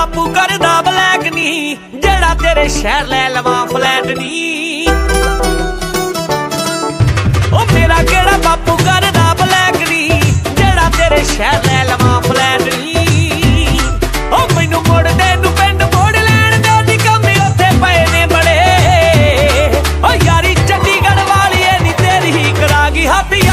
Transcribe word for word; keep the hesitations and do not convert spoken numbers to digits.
बापू करदा ब्लैक नी, जेड़ा तेरे शहर लै लवां फ्लैट नी। ओ मेरा केड़ा बापू करदा ब्लैक नी, जेड़ा तेरे शहर लै लवां फ्लैट नी। ओ मैनू मुड़ दे नू पिंड मोड़ लैण दे, दी कमी उत्थे पए ने बड़े। ओ यारी चंडीगढ़ वाली नी तेरी ही करागी हाथी